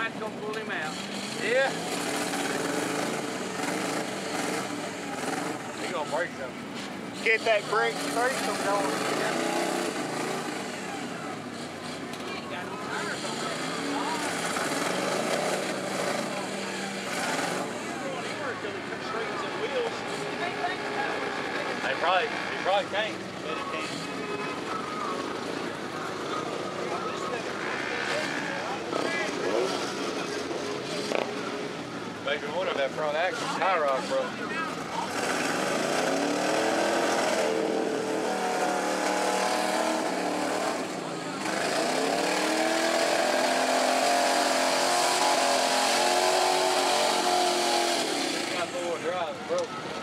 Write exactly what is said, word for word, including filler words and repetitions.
Somebody's gonna pull him out. Yeah. He gonna break something. Get that brake threesome going. He ain't got no tires on that. They probably, he probably can't. But he can't. Maybe one of that front axle tie rod broke. Got four drive broke.